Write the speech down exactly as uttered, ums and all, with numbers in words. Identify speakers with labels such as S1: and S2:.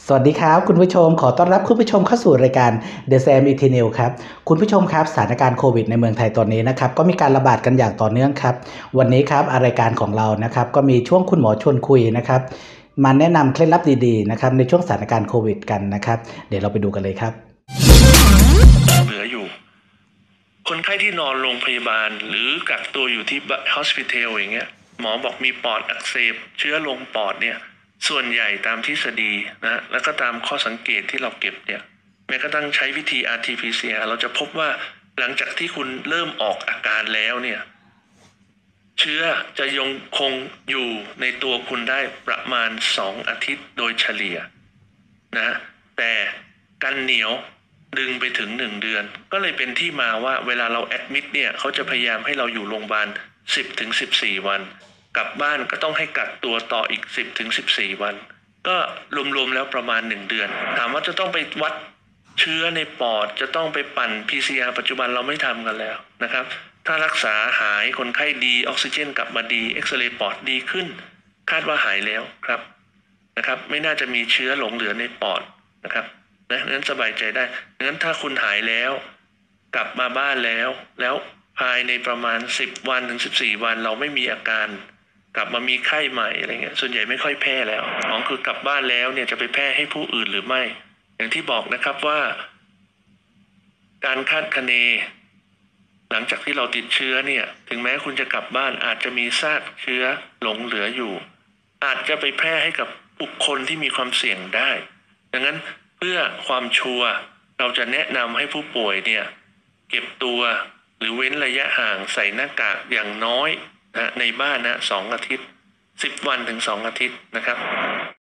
S1: สวัสดีครับคุณผู้ชมขอต้อนรับคุณผู้ชมเข้าสู่รายการ The Sam Eternal ครับคุณผู้ชมครับสถานการณ์โควิดในเมืองไทยตอนนี้นะครับก็มีการระบาดกันอย่างต่อเนื่องครับวันนี้ครับรายการของเรานะครับก็มีช่วงคุณหมอชวนคุยนะครับมาแนะนำเคล็ดลับดีๆนะครับในช่วงสถานการณ์โควิดกันนะครับเดี๋ยวเราไปดูกันเลยครับ
S2: เหลืออยู่คนไข้ที่นอนโรงพยาบาลหรือกักตัวอยู่ที่ hospital อย่างเงี้ยหมอบอกมีปอดอักเสบเชื้อลงปอดเนี่ยส่วนใหญ่ตามทฤษฎีนะแล้วก็ตามข้อสังเกตที่เราเก็บเนี่ยแม้กระทั่งใช้วิธี อาร์ ที พี ซี อาร์ เราจะพบว่าหลังจากที่คุณเริ่มออกอาการแล้วเนี่ยเชื้อจะยังคงอยู่ในตัวคุณได้ประมาณสองอาทิตย์โดยเฉลี่ยนะแต่กันเหนียวดึงไปถึงหนึ่งเดือนก็เลยเป็นที่มาว่าเวลาเราแอดมิดเนี่ยเขาจะพยายามให้เราอยู่โรงพยาบาลสิบถึงสิบสี่วันกลับบ้านก็ต้องให้กักตัวต่ออีกสิบถึงสิบสี่วันก็รวมๆแล้วประมาณหนึ่งเดือนถามว่าจะต้องไปวัดเชื้อในปอดจะต้องไปปั่น พี ซี อาร์ ปัจจุบันเราไม่ทำกันแล้วนะครับถ้ารักษาหายคนไข้ดีออกซิเจนกลับมาดีเอ็กซเรย์ปอดดีขึ้นคาดว่าหายแล้วครับนะครับไม่น่าจะมีเชื้อหลงเหลือในปอดนะครับนะงั้นสบายใจได้งั้นถ้าคุณหายแล้วกลับมาบ้านแล้วแล้วภายในประมาณสิบวันถึงสิบสี่วันเราไม่มีอาการกลับมามีไข้ใหม่อะไรเงี้ยส่วนใหญ่ไม่ค่อยแพร่แล้วของคือกลับบ้านแล้วเนี่ยจะไปแพร่ให้ผู้อื่นหรือไม่อย่างที่บอกนะครับว่าการคาดคะเนหลังจากที่เราติดเชื้อเนี่ยถึงแม้คุณจะกลับบ้านอาจจะมีซากเชื้อหลงเหลืออยู่อาจจะไปแพร่ให้กับบุคคลที่มีความเสี่ยงได้ดังนั้นเพื่อความชัวร์เราจะแนะนำให้ผู้ป่วยเนี่ยเก็บตัวหรือเว้นระยะห่างใส่หน้ากากอย่างน้อยนะในบ้านนะสองอาทิตย์สิบวันถึงสองอาทิตย์นะครับ